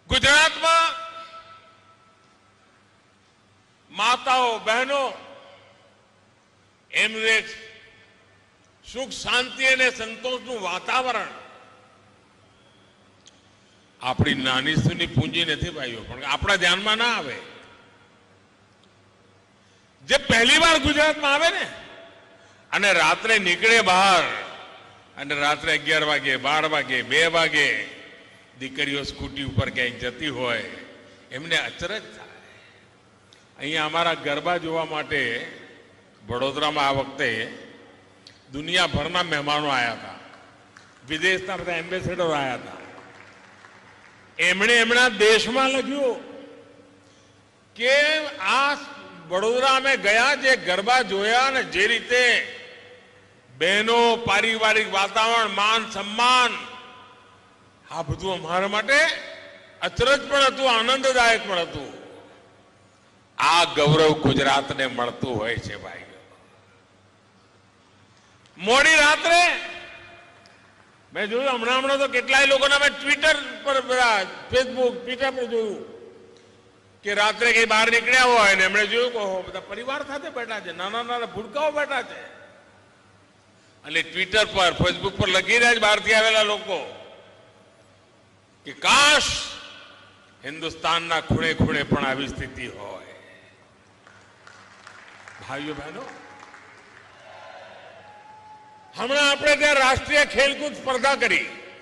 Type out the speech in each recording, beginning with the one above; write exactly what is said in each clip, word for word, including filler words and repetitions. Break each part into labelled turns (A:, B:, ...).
A: ગુજરાતમાં માતાઓ બહેનો એમનું એક સુખ શાંતિ અને સંતોષનું વાતાવરણ આપણી નાની સુની પૂંજી નથી ભાઈઓ, પણ આપણા ધ્યાનમાં ના આવે. જે પહેલી વાર ગુજરાતમાં આવે ને અને રાત્રે નીકળે બહાર અને રાત્રે અગિયાર વાગે બાર વાગે બે વાગે દીકરીઓ સ્કૂટી ઉપર ક્યાંક જતી હોય એમને અચરજ થાય. અહીંયા અમારા ગરબા જોવા માટે વડોદરામાં આ વખતે દુનિયાભરના મહેમાનો આવ્યા હતા, વિદેશના બધા એમ્બેસેડરો આવ્યા હતા. એમણે એમના દેશમાં લખ્યું કે આ વડોદરા અમે ગયા, જે ગરબા જોયા ને જે રીતે બહેનો, પારિવારિક વાતાવરણ, માન સન્માન, આ બધું અમારા માટે અચરજ પણ હતું, આનંદદાયક પણ હતું. આ ગૌરવ ગુજરાતને મળતું હોય છે ભાઈ. મોડી રાત્રે મેં જોયું, હમણાં હમણાં તો કેટલાય લોકોના મેં ટ્વિટર પર, ફેસબુક, ટ્વિટર પર જોયું કે રાત્રે કઈ બહાર નીકળ્યા હોય ને એમણે જોયું કે બધા પરિવાર સાથે બેઠા છે, નાના નાના ભૂલકાઓ બેઠા છે અને ટ્વિટર પર, ફેસબુક પર લખી રહ્યા છે બહારથી આવેલા લોકો કે કાશ હિન્દુસ્તાનના ખૂણે ખૂણે પણ આવી સ્થિતિ હોય. ભાઈઓ બહેનો, હમણાં આપણે ત્યાં રાષ્ટ્રીય ખેલકૂદ સ્પર્ધા કરી.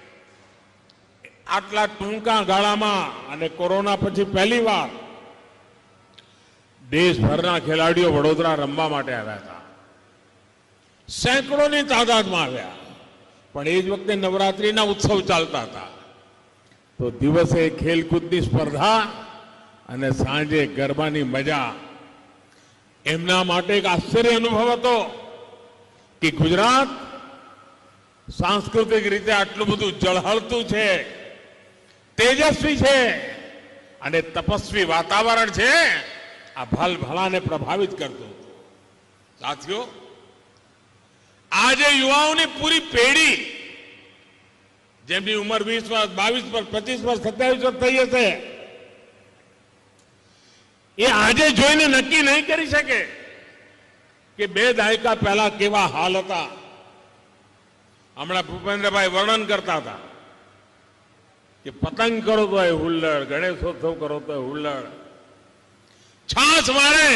A: આટલા ટૂંકા ગાળામાં અને કોરોના પછી પહેલી વાર દેશભરના ખેલાડીઓ વડોદરા રમવા માટે આવ્યા હતા. સેંકડોની તાદાદમાં આવ્યા. પણ એ જ વખતે નવરાત્રીના ઉત્સવ ચાલતા હતા. તો દિવસે ખેલકૂદની સ્પર્ધા અને સાંજે ગરબાની મજા. એમના માટે એક આશ્ચર્ય અનુભવ હતો કે ગુજરાત સાંસ્કૃતિક રીતે આટલું બધું ઝળહળતું છે, તેજસ્વી છે અને તપસ્વી વાતાવરણ છે. આ ભલભલાને પ્રભાવિત કરતું. સાથીઓ, આજે યુવાઓની પૂરી પેઢી, જેમની ઉંમર વીસ વર્ષ, બાવીસ વર્ષ, પચીસ વર્ષ, સત્યાવીસ વર્ષ થઈ હશે, એ આજે જોઈને નક્કી નહીં કરી શકે કે બે દાયકા પહેલા કેવા હાલ હતા. હમણાં ભૂપેન્દ્રભાઈ વર્ણન કરતા હતા કે પતંગ કરો તો એ હુલ્લડ, ગણેશોત્સવ કરો તો એ હુલ્લડ, છાસ મારે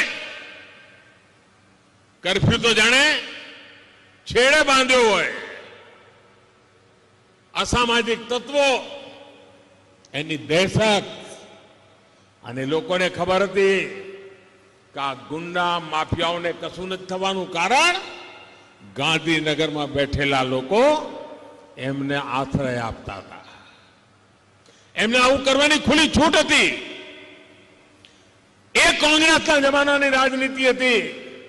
A: કરફ્યુ તો જાણે છેડે બાંધ્યો હોય. અસામાજિક તત્વો, એની દહેશત, અને લોકોને ખબર હતી કે આ ગુંડા માફિયાઓને કશું નથી થવાનું, કારણ ગાંધીનગરમાં બેઠેલા લોકો એમને આશ્રય આપતા હતા. એમને આવું કરવાની ખુલ્લી છૂટ હતી. એ કોંગ્રેસના જમાનાની રાજનીતિ હતી.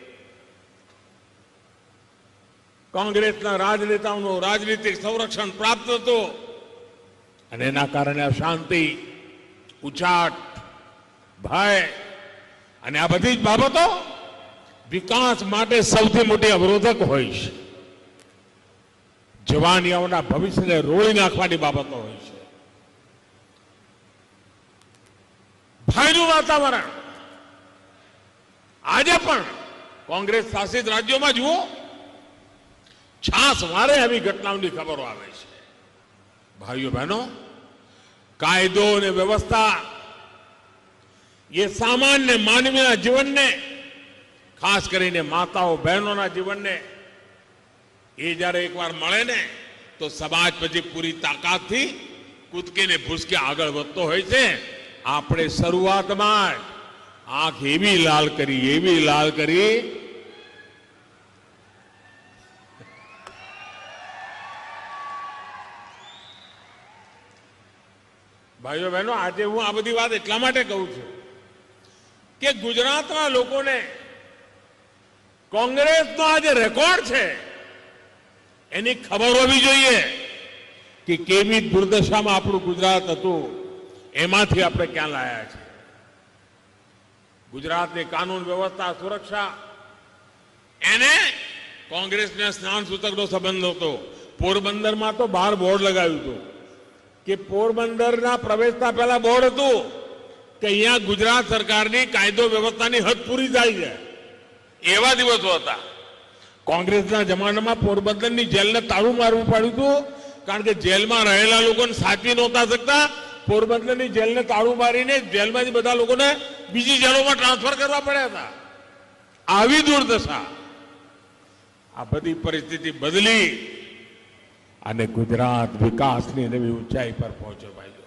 A: કોંગ્રેસના રાજનેતાઓનું રાજનીતિક સંરક્ષણ પ્રાપ્ત હતું અને એના કારણે અશાંતિ, ઉચાટ, ભય અને આ બધી જ બાબતો વિકાસ માટે સૌથી મોટી અવરોધક હોય છે. જવાનીઓના ભવિષ્યને રોળી નાખવાની બાબતો હોય છે. ભયનું વાતાવરણ આજે પણ કોંગ્રેસ શાસિત રાજ્યોમાં જુઓ, છાસ મારે આવી ઘટનાઓની ખબરો આવે છે. ભાઈઓ બહેનો, કાયદો અને વ્યવસ્થા એ સામાન્ય માનવીના જીવનને, ખાસ કરીને માતાઓ બહેનોના જીવનને, એ જ્યારે એકવાર મળે ને તો સમાજ પછી પૂરી તાકાતથી કૂદકીને ભૂસકે આગળ વધતો હોય છે. આપણે શરૂઆતમાં આંખ એવી લાલ કરી, એવી લાલ કરી, ભાઈઓ બહેનો, આજે હું આ બધી વાત એટલા માટે કહું છું કે ગુજરાતના લોકોને કોંગ્રેસનો આ જે રેકોર્ડ છે એની ખબર હોવી જોઈએ કે કેવી દુર્દશામાં આપણું ગુજરાત હતું, એમાંથી આપણે ક્યાં લાયા છે. ગુજરાતની કાનૂન વ્યવસ્થા, સુરક્ષા, એને કોંગ્રેસને સ્નાન સૂતકનો સંબંધ હતો. પોરબંદરમાં તો બહાર બોર્ડ લગાવ્યું હતું કે પોરબંદરના પ્રવેશતા પહેલા બોર્ડ હતું કે અહીંયા ગુજરાત સરકારની કાયદો વ્યવસ્થાની હદ પૂરી થાય છે, એવા દિવસો હતા. કોંગ્રેસના જમાનામાં પોરબંદરની જેલને તાળું મારવું પડ્યું હતું, કારણ કે જેલમાં રહેલા લોકોને સાચવી નહોતા શકતા. પોરબંદરની જેલને તાળું મારીને જેલમાંથી બધા લોકોને બીજી જેલોમાં ટ્રાન્સફર કરવા પડ્યા હતા. આવી દુર્દશા. આ બધી પરિસ્થિતિ બદલી અને ગુજરાત વિકાસની નવી ઊંચાઈ પર પહોંચ્યો ભાઈ.